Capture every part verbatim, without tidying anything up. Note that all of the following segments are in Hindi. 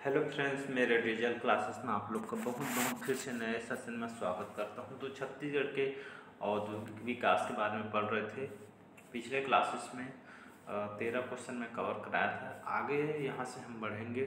हेलो फ्रेंड्स, मेरे डिजिटल क्लासेस में आप लोग का बहुत बहुत फिर से नए सेशन में स्वागत करता हूं। तो छत्तीसगढ़ के औद्योगिक विकास के बारे में पढ़ रहे थे। पिछले क्लासेस में तेरह क्वेश्चन में कवर कराया था। आगे यहां से हम बढ़ेंगे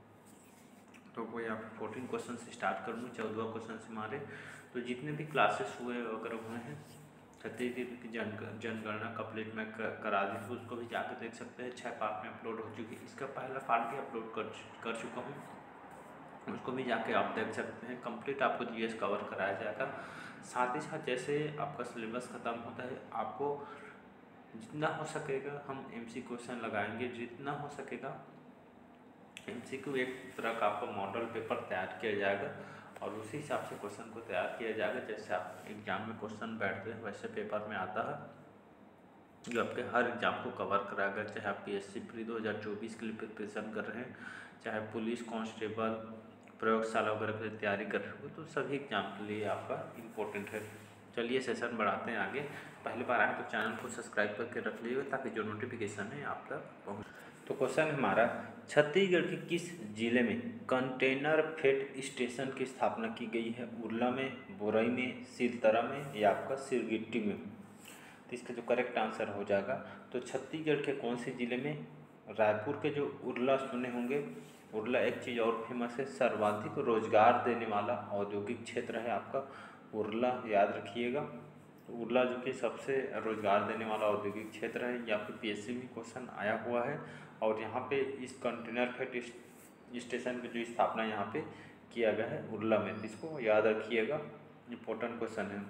तो वो यहाँ पे फोर्टीन क्वेश्चन से स्टार्ट करूँगी, चौदह क्वेश्चन से हमारे। तो जितने भी क्लासेस हुए अगर हुए हैं छत्तीसगढ़ की जन जनगणना कंप्लीट में करा दी, तो उसको भी जाकर देख सकते हैं। छः पार्ट में अपलोड हो चुकी है। इसका पहला पार्ट भी अपलोड कर कर चुका हूँ, उसको भी जाके आप देख सकते हैं। कंप्लीट आपको जीएस कवर कराया जाएगा। साथ ही साथ जैसे आपका सिलेबस ख़त्म होता है, आपको जितना हो सकेगा हम एमसी क्वेश्चन लगाएंगे। जितना हो सकेगा एमसीक्यू एक तरह का आपका मॉडल पेपर तैयार किया जाएगा और उसी हिसाब से क्वेश्चन को तैयार किया जाएगा। जैसे आप एग्जाम में क्वेश्चन बैठते हैं वैसे पेपर में आता है, जो आपके हर एग्जाम को कवर कराएगा। चाहे आप पीएससी प्री दो हज़ार चौबीस के लिए प्रिपरेशन कर रहे हैं, चाहे पुलिस कांस्टेबल प्रयोगशाला वगैरह की तैयारी कर रहे हो, तो सभी एग्जाम के लिए आपका इम्पोर्टेंट है। चलिए सेशन बढ़ाते हैं आगे। पहली बार आए तो चैनल को सब्सक्राइब करके रख लीजिएगा ताकि जो नोटिफिकेशन है आप तक पहुँच। तो क्वेश्चन हमारा, छत्तीसगढ़ के किस जिले में कंटेनर फेड स्टेशन की स्थापना की गई है? उरला में, बोरई में, सिलतरा में या आपका सिरगिट्टी में? तो इसका जो करेक्ट आंसर हो जाएगा, तो छत्तीसगढ़ के कौन से ज़िले में? रायपुर के जो उरला सुने होंगे। उरला एक चीज़ और फेमस है, सर्वाधिक रोजगार देने वाला औद्योगिक क्षेत्र है आपका उरला, याद रखिएगा। तो उरला जो कि सबसे रोजगार देने वाला औद्योगिक क्षेत्र है। या फिर पीएससी में क्वेश्चन आया हुआ है। और यहाँ पे इस कंटेनर फेड स्टेशन की जो स्थापना यहाँ पे किया गया है उरला में, इसको याद रखिएगा, इम्पोर्टेंट क्वेश्चन है।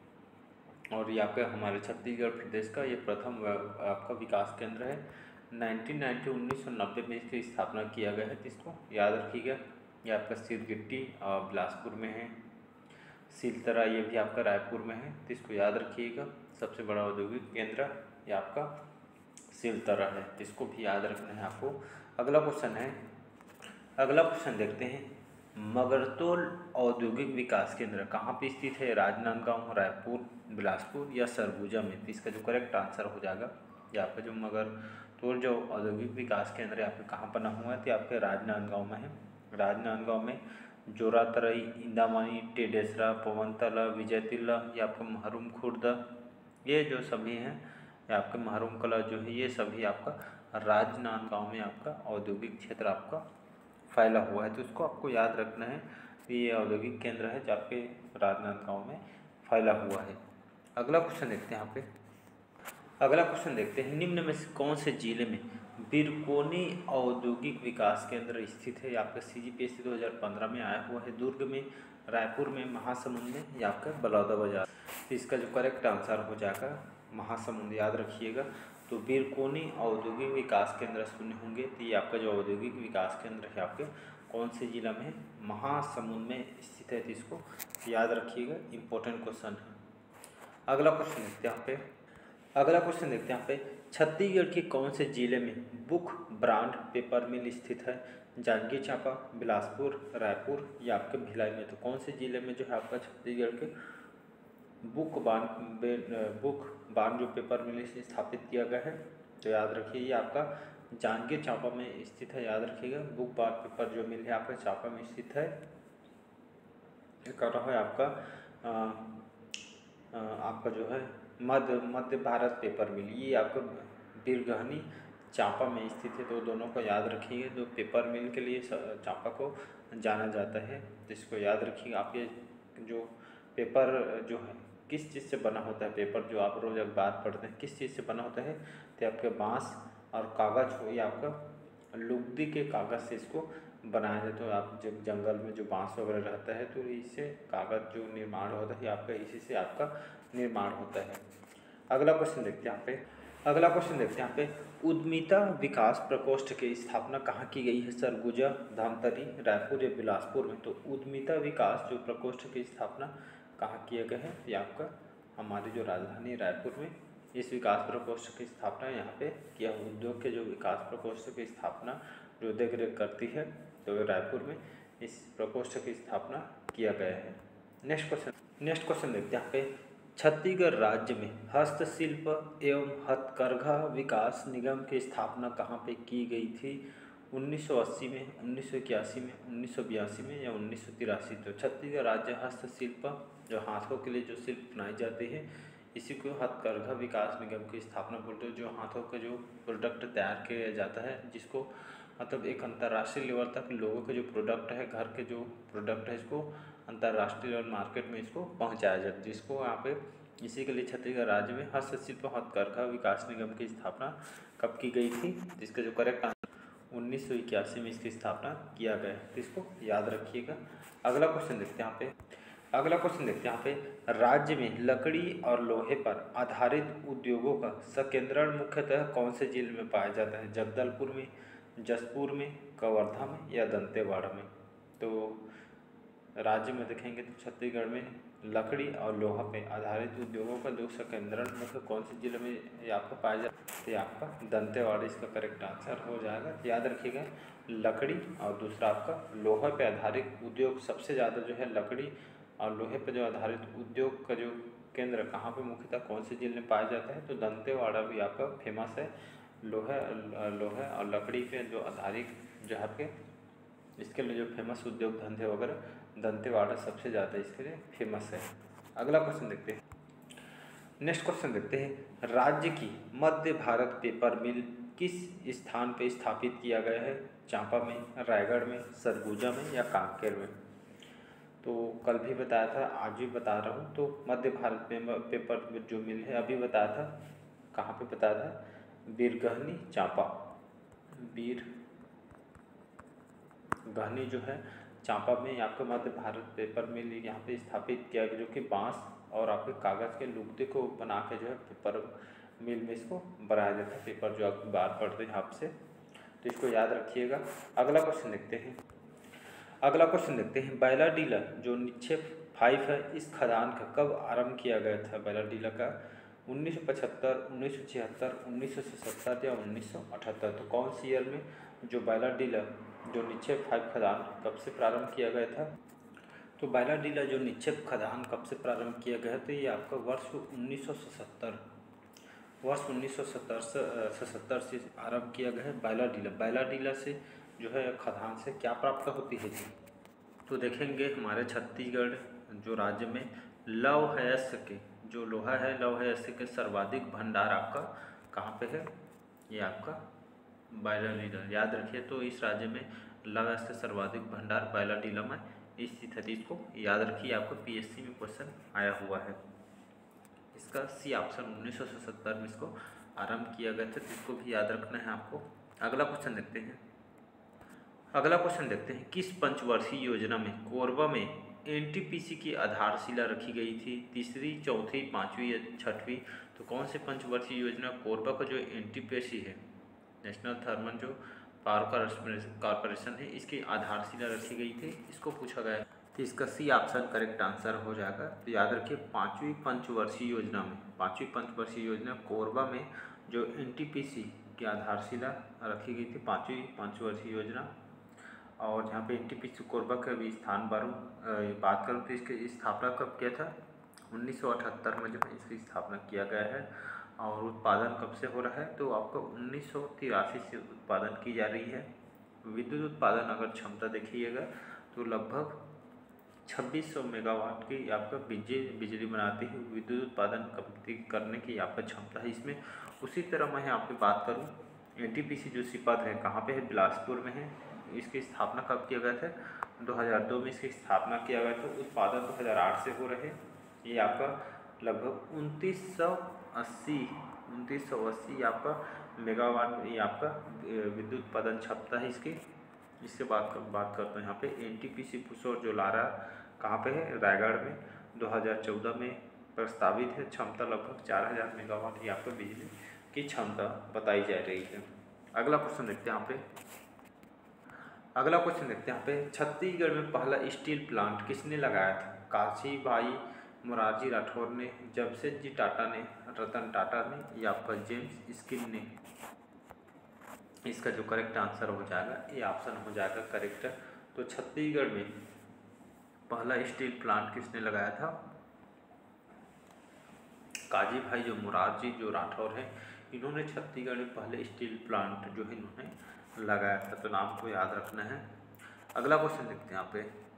और यहाँ पे हमारे छत्तीसगढ़ प्रदेश का ये प्रथम आपका विकास केंद्र है। नाइनटीन नाइन्टी उन्नीस सौ नब्बे में इसकी स्थापना किया गया है, इसको याद रखिएगा। ये आपका सिरगिट्टी बिलासपुर में है। सिलतरा ये भी आपका रायपुर में है, तो इसको याद रखिएगा। सबसे बड़ा औद्योगिक केंद्र ये आपका सिलतरा है, इसको भी याद रखना है आपको। अगला क्वेश्चन है, अगला क्वेश्चन देखते हैं। मगरतोल औद्योगिक विकास केंद्र कहाँ पे स्थित है? राजनांदगांव, रायपुर, बिलासपुर या सरगुजा में? तो इसका जो करेक्ट आंसर हो जाएगा, ये आपका जो मगरतोल जो औद्योगिक विकास केंद्र है आपके कहाँ बना हुआ है? तो आपके राजनांदगांव में है। राजनांदगांव में जोरातरई, इंदामणी, टेडेसरा, पवनतला, विजयतिल्ला या आपका महरूम खुर्द, ये जो सभी हैं, या आपके महरूम कला जो है, ये सभी आपका राजनांदगांव में आपका औद्योगिक क्षेत्र आपका फैला हुआ है। तो उसको आपको याद रखना है कि ये औद्योगिक केंद्र है जो आपके राजनांदगांव में फैला हुआ है। अगला क्वेश्चन देखते हैं यहाँ पे। अगला क्वेश्चन देखते हैं, निम्न में से कौन से जिले में बिरकोनी औद्योगिक विकास केंद्र स्थित है? आपका सीजीपीएससी दो हज़ार पंद्रह में आया हुआ है। दुर्ग में, रायपुर में, महासमुंद में या आपका बलौदाबाजार? तो इसका जो करेक्ट आंसर हो जाएगा महासमुंद, याद रखिएगा। तो बिरकोनी औद्योगिक विकास केंद्र सुने होंगे, तो ये आपका जो औद्योगिक विकास केंद्र है आपके कौन से जिला में है? महासमुंद में स्थित है, तो इसको याद रखिएगा, इंपॉर्टेंट क्वेश्चन है। अगला क्वेश्चन देखते हैं यहाँ पे। अगला क्वेश्चन देखते हैं यहाँ पे, छत्तीसगढ़ के कौन से जिले में बुक ब्रांड पेपर मिल स्थित है? जांजगीर चांपा, बिलासपुर, रायपुर या आपके भिलाई में? तो कौन से जिले में जो है आपका छत्तीसगढ़ के बुक बांड बुक बांड जो पेपर मिल स्थापित किया गया है? तो याद रखिए, ये आपका जांजगीर चांपा में स्थित है, याद रखिएगा। बुक बांड पेपर जो मिल है आपका चांपा में स्थित है। कर रहा है आपका आ, आ, आपका जो है मध्य मध्य भारत पेपर मिल, ये आपका बीरगहनी चांपा में स्थित है। तो दोनों को याद रखिए, जो पेपर मिल के लिए चांपा को जाना जाता है, जिसको याद रखिए। आपके जो पेपर जो है किस चीज़ से बना होता है? पेपर जो आप रोज़ अखबार पढ़ते हैं किस चीज़ से बना होता है? तो आपके बांस और कागज़ हो, या आपका लुगदी के कागज़ से इसको बनाया जाए। तो आप जब जंगल में जो बांस वगैरह रहता है, तो इससे कागज़ जो निर्माण होता है आपका, इसी से आपका निर्माण होता है। अगला क्वेश्चन देखते हैं यहाँ पे। अगला क्वेश्चन देखते हैं यहाँ पे, उद्यमिता विकास प्रकोष्ठ की स्थापना कहाँ की गई है? सरगुजा, धमतरी, रायपुर या बिलासपुर में? तो उद्यमिता विकास जो प्रकोष्ठ की स्थापना कहाँ किया गया है? ये आपका हमारी जो राजधानी रायपुर में इस विकास प्रकोष्ठ की स्थापना यहाँ पे किया। उद्योग के जो विकास प्रकोष्ठ की स्थापना जो देख रेख करती है, तो रायपुर में इस प्रकोष्ठ की स्थापना किया गया है। नेक्स्ट क्वेश्चन नेक्स्ट क्वेश्चन देखते हैं यहाँ पे, छत्तीसगढ़ राज्य में हस्तशिल्प एवं हथकरघा विकास निगम की स्थापना कहाँ पे की गई थी? उन्नीस सौ अस्सी में, उन्नीस सौ इक्यासी में, उन्नीस सौ बयासी में या उन्नीस सौ तिरासी। तो छत्तीसगढ़ राज्य हस्तशिल्प जो हाथों के लिए जो शिल्प बनाई जाती है इसी को हथकरघा विकास निगम की स्थापना बोलते हैं। जो हाथों का जो प्रोडक्ट तैयार किया जाता है जिसको मतलब एक अंतर्राष्ट्रीय लेवल तक लोगों के जो प्रोडक्ट है, घर के जो प्रोडक्ट है, इसको अंतर्राष्ट्रीय लेवल मार्केट में इसको पहुंचाया जाता है। जिसको यहाँ पे इसी के लिए छत्तीसगढ़ राज्य में हस्तशिल्प हथकरघा विकास निगम की स्थापना कब की गई थी? इसका जो करेक्ट आंसर उन्नीस सौ इक्यासी में इसकी स्थापना किया गया है। तो इसको याद रखिएगा। अगला क्वेश्चन देखते हैं यहाँ पे अगला क्वेश्चन देखते हैं यहाँ पे राज्य में लकड़ी और लोहे पर आधारित उद्योगों का संकेंद्रण मुख्यतः कौन से जिले में पाया जाता है? जगदलपुर में, जसपुर में, कवर्धा में या दंतेवाड़ा में? तो राज्य में देखेंगे तो छत्तीसगढ़ में लकड़ी और लोहा पे आधारित उद्योगों का जो संकेंद्रण मुख्य कौन से जिले में ये आपका पाया जाता है? तो ये आपका दंतेवाड़ा इसका करेक्ट आंसर हो जाएगा। तो याद रखिएगा लकड़ी और दूसरा आपका लोहे पे आधारित उद्योग सबसे ज़्यादा जो है लकड़ी और लोहे पर जो आधारित उद्योग का जो केंद्र कहाँ पे मुख्यतः कौन से जिले में पाया जाता है? तो दंतेवाड़ा भी आपका फेमस है। लोहे लोहे और लकड़ी पे जो आधारित जो है आपके इसके लिए जो फेमस उद्योग धंधे वगैरह दंतेवाड़ा सबसे ज़्यादा इसके लिए फेमस है। अगला क्वेश्चन देखते हैं। नेक्स्ट क्वेश्चन देखते हैं राज्य की मध्य भारत पेपर मिल किस स्थान पे स्थापित किया गया है? चांपा में, रायगढ़ में, सरगुजा में या कांकेर में? तो कल भी बताया था, आज भी बता रहा हूँ। तो मध्य भारत पेपर जो मिल है अभी बताया था, कहाँ पे बताया था? बीरगहनी चांपा। बीर गहनी जो है चांपा में आपका मध्य भारत पेपर मिल यहाँ पे स्थापित किया गया, जो कि बांस और आपके कागज़ के लुगदे को बना के जो है पेपर मिल में इसको बनाया जाता है। पेपर जो आप बार पढ़ते हैं आपसे, तो इसको याद रखिएगा। अगला क्वेश्चन देखते हैं अगला क्वेश्चन देखते हैं बैलाडीला जो निक्षेप फाइव है इस खदान का कब आरंभ किया गया था? बैलाडीला का उन्नीस सौ पचहत्तर, उन्नीस सौ छिहत्तर, उन्नीस सौ सत्तर या उन्नीस सौ अठहत्तर? तो कौन सी ईयर में जो बैलाडीला जो निक्षेप फाइव खदान कब से प्रारंभ किया गया था? तो बैलाडीला जो निक्षेप खदान कब से प्रारंभ किया गया? तो ये आपका वर्ष उन्नीस सौ सत्तर वर्ष उन्नीस सौ सत्तर सत्तर से आरंभ किया गया है बैलाडीला। बैलाडीला से जो है खदान से क्या प्राप्त होती है जी? तो देखेंगे हमारे छत्तीसगढ़ जो राज्य में लौह अयस्क के जो लोहा है लौह अयस्क के सर्वाधिक भंडार आपका कहाँ पे है? ये आपका बैलाडीला। याद रखिए। तो इस राज्य में लौह अयस्क के सर्वाधिक भंडार बैलाडीला में स्थित है। इसको याद रखिए, आपको पीएससी में क्वेश्चन आया हुआ है। इसका सी ऑप्शन उन्नीस सौ सत्तर में इसको आरंभ किया गया था, तो इसको भी याद रखना है आपको। अगला क्वेश्चन देखते हैं अगला क्वेश्चन देखते हैं किस पंचवर्षीय योजना में कोरबा में एनटीपीसी की आधारशिला रखी गई थी? तीसरी, चौथी, पाँचवीं या छठवीं? तो कौन से पंचवर्षीय योजना कोरबा का जो एनटीपीसी है, नेशनल थर्मल जो पावर कॉरपोरेशन है, इसकी आधारशिला रखी गई थी, इसको पूछा गया है। तो इसका सी ऑप्शन करेक्ट आंसर हो जाएगा। तो याद रखिए पाँचवीं पंचवर्षीय योजना में पाँचवीं पंचवर्षीय योजना कोरबा में जो एनटीपीसी की आधारशिला रखी गई थी, पाँचवीं पंचवर्षीय योजना। और जहाँ पे एनटीपीसी कोरबा का भी स्थान बारू बात करूँ तो इसकी स्थापना कब किया था? उन्नीस सौ अठहत्तर में जब इसकी स्थापना किया गया है। और उत्पादन कब से हो रहा है? तो आपको उन्नीस सौ तिरासी से उत्पादन की जा रही है। विद्युत उत्पादन अगर क्षमता देखिएगा तो लगभग छब्बीस सौ मेगावाट की आपका बिजली बिजली बनाती है। विद्युत उत्पादन करने की आपका क्षमता है इसमें। उसी तरह मैं आपकी बात करूँ एनटीपीसी जो सिपत है कहाँ पे है? बिलासपुर में है। इसकी स्थापना कब किया गया था? दो हज़ार दो में इसकी स्थापना किया गया था। उत्पादन दो हज़ार आठ से हो रहे। ये आपका लगभग उनतीस सौ अस्सी उनतीस सौ अस्सी आपका मेगावाट ये आपका विद्युत उत्पादन क्षमता है इसकी। इससे बात कर बात करते हैं यहाँ पे एनटीपीसी पुसौर जो लारा कहाँ पे है? रायगढ़ में। दो हज़ार चौदह में प्रस्तावित है। क्षमता लगभग चार हज़ार मेगावाट ये आपको बिजली की क्षमता बताई जा रही है। अगला क्वेश्चन देखते हैं यहाँ पे अगला क्वेश्चन देखते हैं यहाँ पे छत्तीसगढ़ में पहला स्टील प्लांट किसने लगाया था? काशी भाई मोरारजी राठौर ने, जमशेदजी टाटा ने, रतन टाटा ने या आपका जेम्स स्किन ने? इसका जो करेक्ट आंसर हो जाएगा ये ऑप्शन हो जाएगा करेक्ट। तो छत्तीसगढ़ में पहला स्टील प्लांट किसने लगाया था? काजी भाई जो मोरारजी जो राठौर है, इन्होंने छत्तीसगढ़ में पहले स्टील प्लांट जो है इन्होंने लगाया था, तो नाम को याद रखना है। अगला क्वेश्चन देखते हैं यहाँ पे।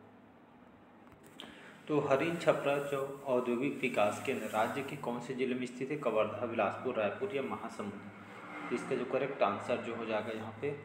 तो हरिन छपरा जो औद्योगिक विकास केंद्र राज्य के कौन से जिले में स्थित है? कवर्धा, बिलासपुर, रायपुर या महासमुंद। इसका जो करेक्ट आंसर जो हो जाएगा यहाँ पे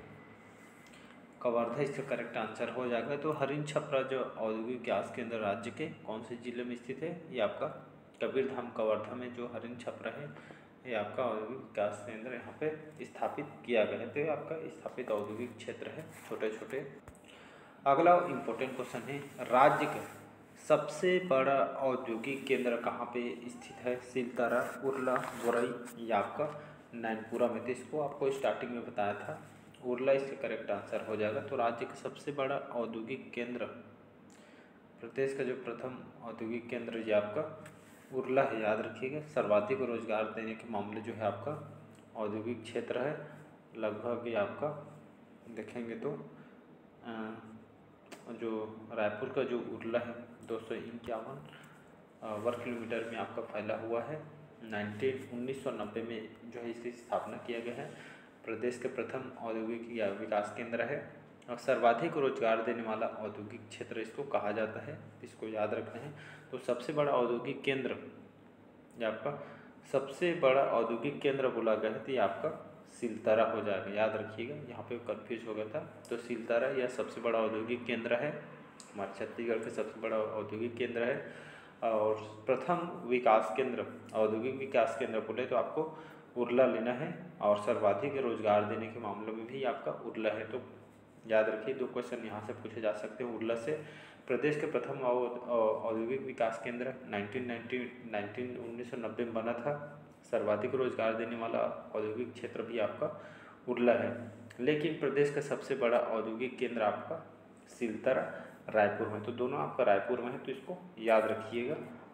कवर्धा इसका करेक्ट आंसर हो जाएगा। तो हरिन छपरा जो औद्योगिक विकास केंद्र राज्य के कौन से जिले में स्थित है? ये आपका कबीरधाम कवर्धा में जो हरिन छपरा है ये आपका औद्योगिक विकास केंद्र यहाँ पे स्थापित किया गया है। तो ये आपका स्थापित औद्योगिक क्षेत्र है, छोटे छोटे। अगला इम्पोर्टेंट क्वेश्चन है, राज्य का सबसे बड़ा औद्योगिक केंद्र कहाँ पे स्थित है? सिलतारा, उरला, बोरई या आपका नैनपुरा में। तो इसको आपको स्टार्टिंग में बताया था, उरला इसका करेक्ट आंसर हो जाएगा। तो राज्य का सबसे बड़ा औद्योगिक केंद्र, प्रदेश का जो प्रथम औद्योगिक केंद्र ये आपका उरला है, याद रखिएगा। सर्वाधिक रोजगार देने के मामले जो है आपका औद्योगिक क्षेत्र है, लगभग ये आपका देखेंगे तो आ, जो रायपुर का जो उरला है दो सौ इक्यावन वर्ग किलोमीटर में आपका फैला हुआ है। नाइनटीन उन्नीस सौ नब्बे में जो है इसकी स्थापना किया गया है। प्रदेश के प्रथम औद्योगिक विकास केंद्र है और सर्वाधिक रोजगार देने वाला औद्योगिक क्षेत्र इसको कहा जाता है, इसको याद रखना है। तो सबसे बड़ा औद्योगिक केंद्र ये आपका सबसे बड़ा औद्योगिक केंद्र बोला गया है तो ये आपका सिलतारा हो जाएगा, याद रखिएगा। यहाँ पे कंफ्यूज हो गया था। तो सिलतारा यह सबसे बड़ा औद्योगिक केंद्र है, हमारे छत्तीसगढ़ का सबसे बड़ा औद्योगिक केंद्र है। और प्रथम विकास केंद्र औद्योगिक विकास केंद्र बोले तो आपको उरला लेना है और सर्वाधिक रोजगार देने के मामलों में भी आपका उरला है। तो याद रखिए, दो क्वेश्चन यहाँ से पूछे जा सकते हैं उरला से। प्रदेश के प्रथम औद्योगिक विकास केंद्र नाइनटीन नाइनटी नाइनटीन उन्नीस सौ नब्बे में बना था। सर्वाधिक रोजगार देने वाला औद्योगिक क्षेत्र भी आपका उरला है। लेकिन प्रदेश का सबसे बड़ा औद्योगिक केंद्र आपका सिलतारा रायपुर में। तो दोनों आपका रायपुर में है, तो इसको याद रखिएगा।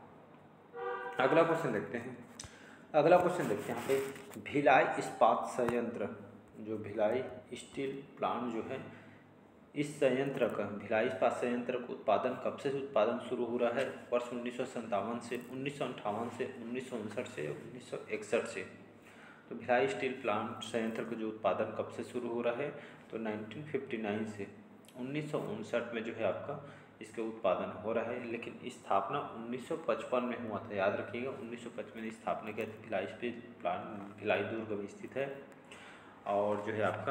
अगला क्वेश्चन देखते हैं। अगला क्वेश्चन देखते हैं यहाँ पे, भिलाई इस्पात संयंत्र जो भिलाई स्टील प्लांट जो है, इस संयंत्र का भिलाई इस्पात संयंत्र का उत्पादन कब से उत्पादन शुरू हो रहा है? वर्ष उन्नीस सौ सत्तावन से, उन्नीस सौ अंठावन से, उन्नीस सौ उनसठ से, उन्नीस सौ इकसठ से। तो भिलाई स्टील प्लांट संयंत्र का जो उत्पादन कब से शुरू हो रहा है? तो नाइनटीन फिफ्टी नाइन से उन्नीस सौ उनसठ में जो है आपका इसके उत्पादन हो रहा है। लेकिन स्थापना उन्नीस सौ पचपन में हुआ था, याद रखिएगा। उन्नीस सौ पचपन में स्थापना किया था। भिलाई स्टील प्लांट भिलाई दुर्ग में स्थित है। और जो है आपका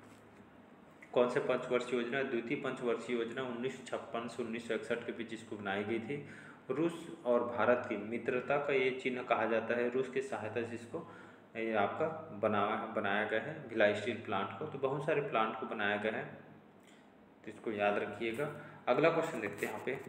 कौन से पंचवर्षीय योजना? द्वितीय पंचवर्षीय योजना उन्नीस सौ छप्पन से उन्नीस सौ इकसठ के बीच इसको बनाई गई थी। रूस और भारत की मित्रता का ये चिन्ह कहा जाता है। रूस की सहायता से इसको ये आपका बनाया बनाया गया है भिलाई स्टील प्लांट को। तो बहुत सारे प्लांट को बनाया गया है, तो इसको याद रखिएगा। अगला क्वेश्चन देखते हैं यहाँ पे।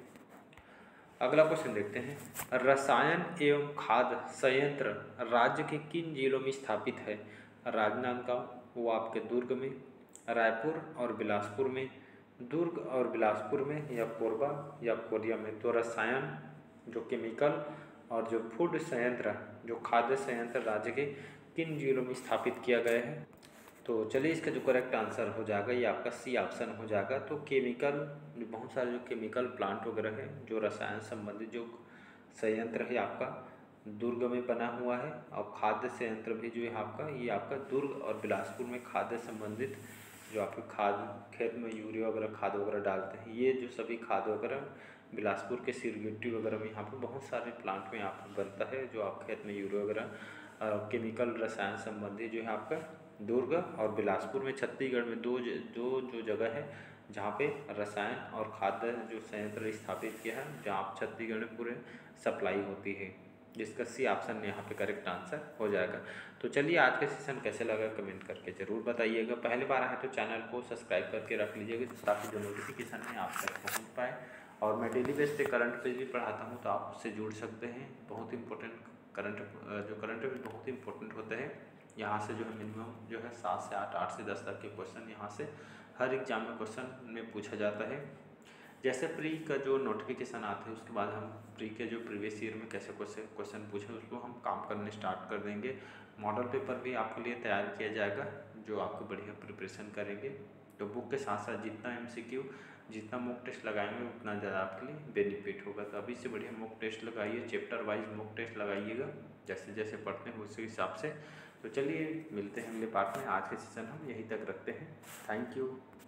अगला क्वेश्चन देखते हैं, रसायन एवं खाद्य संयंत्र राज्य के किन जिलों में स्थापित है? राजनांदगांव, वो आपके दुर्ग में, रायपुर और बिलासपुर में, दुर्ग और बिलासपुर में, या कोरबा या कोरिया में। तो रसायन जो केमिकल और जो फूड संयंत्र जो खाद्य संयंत्र राज्य के किन जिलों में स्थापित किया गया है? तो चलिए इसका जो करेक्ट आंसर हो जाएगा ये आपका सी ऑप्शन हो जाएगा। तो केमिकल जो बहुत सारे जो केमिकल प्लांट वगैरह है, जो रसायन संबंधित जो संयंत्र है आपका दुर्ग में बना हुआ है। और खाद्य संयंत्र भी जो है आपका ये आपका दुर्ग और बिलासपुर में खाद्य संबंधित जो आपके खाद खेत में यूरिया वगैरह खाद वगैरह डालते हैं, ये जो सभी खाद वगैरह बिलासपुर के सिरगिट्टी वगैरह में यहाँ पर बहुत सारे प्लांट में यहाँ पर बनता है। जो आप खेत में यूरिया वगैरह केमिकल रसायन संबंधी जो है आपका दुर्ग और बिलासपुर में, छत्तीसगढ़ में दो दो जो जगह है जहाँ पे रसायन और खाद्य जो संयंत्र स्थापित किया है, जहाँ छत्तीसगढ़ में पूरे सप्लाई होती है, जिसका सी ऑप्शन यहाँ पे करेक्ट आंसर हो जाएगा। तो चलिए आज का सेशन कैसे लगा कमेंट करके ज़रूर बताइएगा। पहली बार आए तो चैनल को सब्सक्राइब करके रख लीजिएगा ताकि जो नोटिफिकेशन है आप तक पहुँच पाए। और मैं डेली बेस पे करंट पेज भी पढ़ाता हूँ, तो आप उससे जुड़ सकते हैं। बहुत इंपॉर्टेंट करंट जो करंट पेज बहुत इंपॉर्टेंट होते हैं। यहाँ से जो है मिनिमम जो है सात से आठ आठ से दस तक के क्वेश्चन यहाँ से हर एग्जाम में क्वेश्चन में पूछा जाता है। जैसे प्री का जो नोटिफिकेशन आते हैं उसके बाद हम प्री के जो प्रीवियस ईयर में कैसे क्वेश्चन क्वेश्चन पूछे उसको हम काम करने स्टार्ट कर देंगे। मॉडल पेपर भी आपके लिए तैयार किया जाएगा जो आपको बढ़िया प्रिपरेशन करेंगे। तो बुक के साथ साथ जितना एमसीक्यू जितना मॉक टेस्ट लगाएंगे उतना ज़्यादा आपके लिए बेनिफिट होगा। तो अभी से बढ़िया मॉक टेस्ट लगाइए, चैप्टर वाइज मॉक टेस्ट लगाइएगा। जैसे जैसे पढ़ते हैं उसी हिसाब से तो चलिए मिलते हैं अगले पार्ट में। आज के सेशन हम यहीं तक रखते हैं। Thank you.